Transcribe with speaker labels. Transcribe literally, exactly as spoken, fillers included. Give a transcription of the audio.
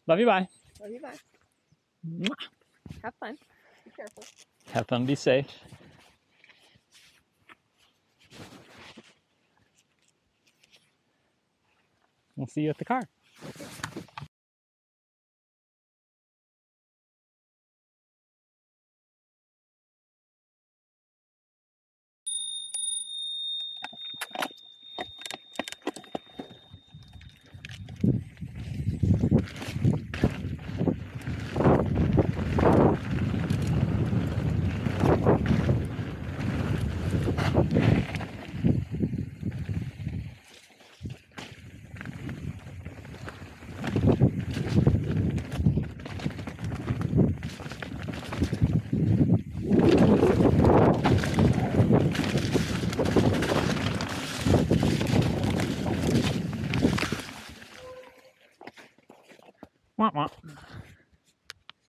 Speaker 1: Love you, bye.
Speaker 2: Love you, bye.
Speaker 1: Mwah.
Speaker 2: Have fun. Be careful.
Speaker 1: Have fun, be safe. We'll see you at the car. Wah, wah.